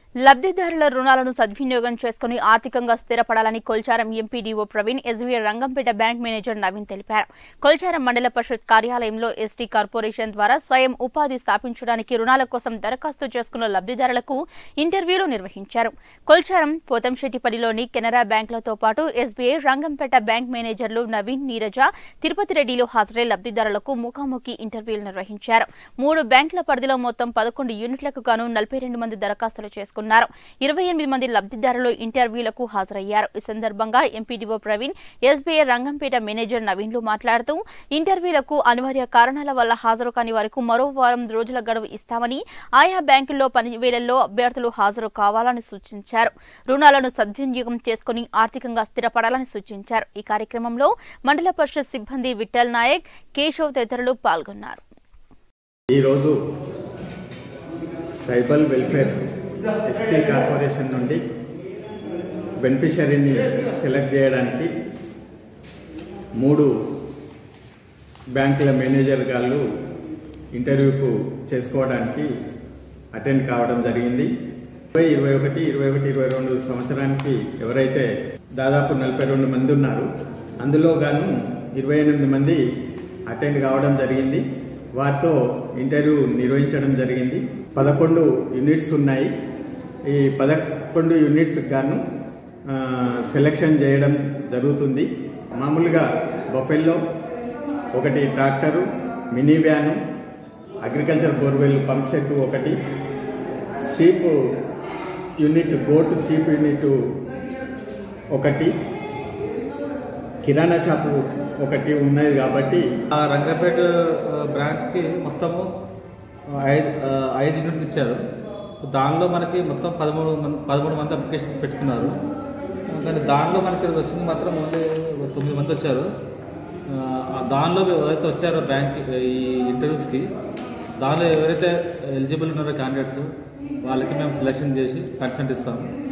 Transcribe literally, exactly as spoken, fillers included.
లబ్ధిదారుల రుణాలను సద్వినియోగం చేసుకుని ఆర్థికంగా స్థిరపడాలని Kolcharam MPDO Praveen SVR Rangampet bank manager Naveen తెలిపారు. కొల్చారం మండల పరిషత్ కార్యాలయంలో ఎస్టీ కార్పొరేషన్ ద్వారా స్వయం ఉపాధి స్థాపించడానికి రుణాల కోసం దరఖాస్తు చేసుకున్న లబ్ధిదారులకు ఇంటర్వ్యూలు నిర్వహించారు. కొల్చారం పోతంశెట్టిపల్లిలోని కెనరా బ్యాంకులతో పాటు ఎస్బీఐ రంగంపేట బ్యాంక్ మేనేజర్లు నవీన్, నీరజ, తిరుపతి రెడ్డిలు హాజరై లబ్ధిదారులకు ముఖాముఖి ఇంటర్వ్యూలు నిర్వహించారు. మూడు బ్యాంకుల పరిధిలో మొత్తం పదకొండు యూనిట్లకు గాను నలభై రెండు మంది దరఖాస్తులు చేసుకున్నారు. ఇరవై ఎనిమిది మంది లబ్ధిదారులు ఇంటర్వ్యూలకు హాజరయ్యారు. ఈ సందర్భంగా MPDO Praveen, SBI Rangampet manager నవీన్లు మాట్లాడుతూ ఇంటర్వ్యూలకు అనివార్య కారణాల వల్ల హాజరు కాని వారికి మరో వారం రోజుల గడువు ఇస్తామని, ఆయా బ్యాంకుల్లో పని వేళల్లో అభ్యర్థులు హాజరు కావాలని సూచించారు. రుణాలను సద్వినియోగం చేసుకుని ఆర్థికంగా స్థిరపడాలని సూచించారు. ఈ కార్యక్రమంలో మండల పరిషత్ సిబ్బంది విఠల్ నాయక్, కేశవ్ తదితరులు పాల్గొన్నారు. ఈరోజు ట్రైబల్ వెల్ఫేర్ ఎస్టీ కార్పొరేషన్ నుండి బెనిఫిషరీని సెలెక్ట్ చేయడానికి మూడు బ్యాంకుల మేనేజర్ గారు ఇంటర్వ్యూకు చేసుకోవడానికి అటెండ్ కావడం జరిగింది. ఇరవై ఇరవై ఒకటి ఇరవై ఒకటి ఇరవై రెండు సంవత్సరానికి ఎవరైతే దాదాపు నలభై రెండు మంది ఉన్నారు, అందులో గాను ఇరవై ఎనిమిది మంది అటెండ్ కావడం జరిగింది. వారితో ఇంటర్వ్యూ నిర్వహించడం జరిగింది. పదకొండు యూనిట్స్ ఉన్నాయి. ఈ పదకొండు యూనిట్స్ గాను సెలెక్షన్ చేయడం జరుగుతుంది. మామూలుగా బఫెల్లో ఒకటి tractor, mini van, agriculture borewell pump set ఒకటి, sheep unit, goat sheep unit ఒకటి, కిరాణా షాపు ఒకటి ఉన్నది. కాబట్టి ఆ రంగంపేట బ్రాంచ్కి మొత్తము ఐదు ఐదు యూనిట్స్ ఇచ్చారు. దానిలో మనకి మొత్తం పదమూడు మంది పదమూడు మంది అప్లికేషన్స్ పెట్టుకున్నారు. కానీ దానిలో మనకి వచ్చింది మాత్రం ఓన్లీ తొమ్మిది మంది వచ్చారు. దానిలో ఎవరైతే వచ్చారో బ్యాంక్ ఈ ఇంటర్వ్యూస్కి, దానిలో ఎవరైతే ఎలిజిబుల్ ఉన్నారో క్యాండిడేట్స్, వాళ్ళకి మేము సెలెక్షన్ చేసి కన్సెంట్ ఇస్తాము.